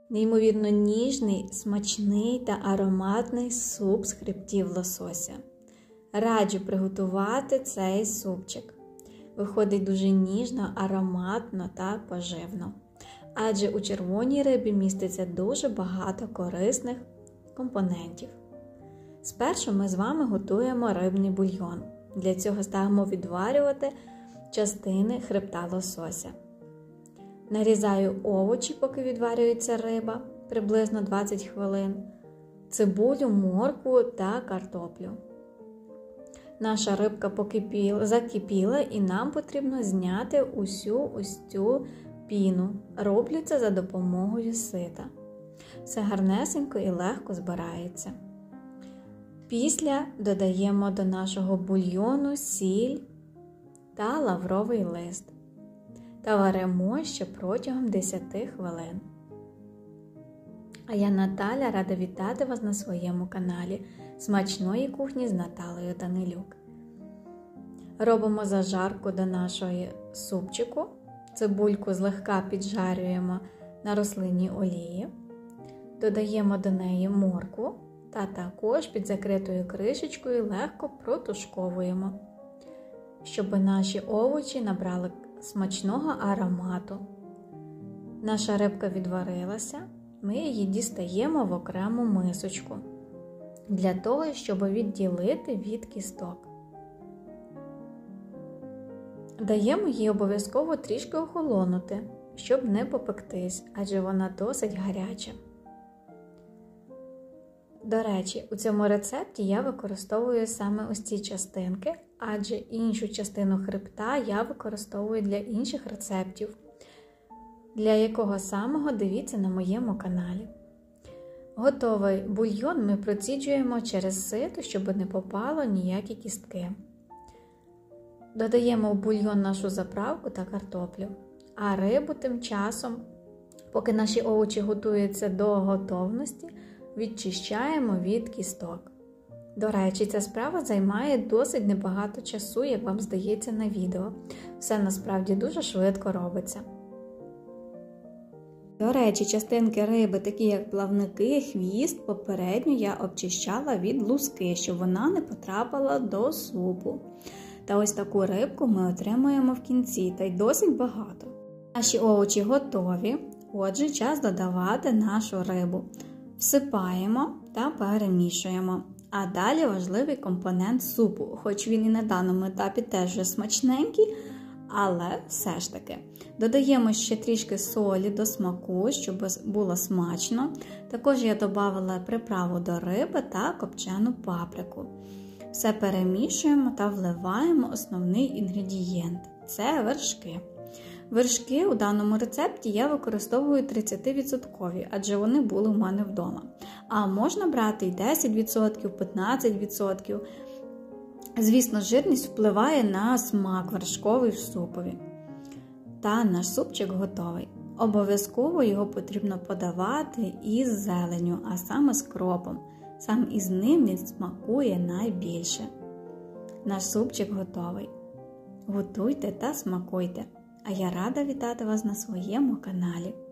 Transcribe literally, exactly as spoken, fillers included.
Неймовірно ніжний, смачний та ароматний суп з хребтів лосося. Раджу приготувати цей супчик. Виходить дуже ніжно, ароматно та поживно. Адже у червоній рибі міститься дуже багато корисних компонентів. Спершу ми з вами готуємо рибний бульйон. Для цього ставимо відварювати частини хребта лосося. Нарізаю овочі, поки відварюється риба, приблизно двадцять хвилин, цибулю, моркву та картоплю. Наша рибка покипіла, закипіла і нам потрібно зняти усю ось цю піну. Роблю це за допомогою сита. Все гарнесенько і легко збирається. Після додаємо до нашого бульйону сіль та лавровий лист. Та варимо ще протягом десяти хвилин. А я Наталя, рада вітати вас на своєму каналі Смачної кухні з Наталею Данилюк. Робимо зажарку до нашого супчику. Цибульку злегка піджарюємо на рослинній олії. Додаємо до неї моркву та також під закритою кришечкою легко протушковуємо, щоб наші овочі набрали смачного аромату. Наша рибка відварилася, ми її дістаємо в окрему мисочку, для того, щоб відділити від кісток. Даємо їй обов'язково трішки охолонути, щоб не попектись, адже вона досить гаряча. До речі, у цьому рецепті я використовую саме ось ці частинки, адже іншу частину хребта я використовую для інших рецептів, для якого самого дивіться на моєму каналі. Готовий бульйон ми проціджуємо через сито, щоб не попало ніякі кістки. Додаємо в бульйон нашу заправку та картоплю, а рибу тим часом, поки наші овочі готуються до готовності, відчищаємо від кісток. До речі, ця справа займає досить небагато часу, як вам здається на відео. Все насправді дуже швидко робиться. До речі, частинки риби, такі як плавники, хвіст, попередньо я обчищала від луски, щоб вона не потрапила до супу. Та ось таку рибку ми отримуємо в кінці, та й досить багато. Наші овочі готові, отже, час додавати нашу рибу. Всипаємо та перемішуємо. А далі важливий компонент супу, хоч він і на даному етапі теж вже смачненький, але все ж таки. Додаємо ще трішки солі до смаку, щоб було смачно. Також я додавала приправу до риби та копчену паприку. Все перемішуємо та вливаємо основний інгредієнт – це вершки. Вершки у даному рецепті я використовую тридцять відсотків, адже вони були в мене вдома. А можна брати і десять відсотків, п'ятнадцять відсотків. Звісно, жирність впливає на смак вершковий в супові. Та наш супчик готовий. Обов'язково його потрібно подавати із зеленню, а саме з кропом. Сам із ним він смакує найбільше. Наш супчик готовий. Готуйте та смакуйте. А я рада вітати вас на своєму каналі.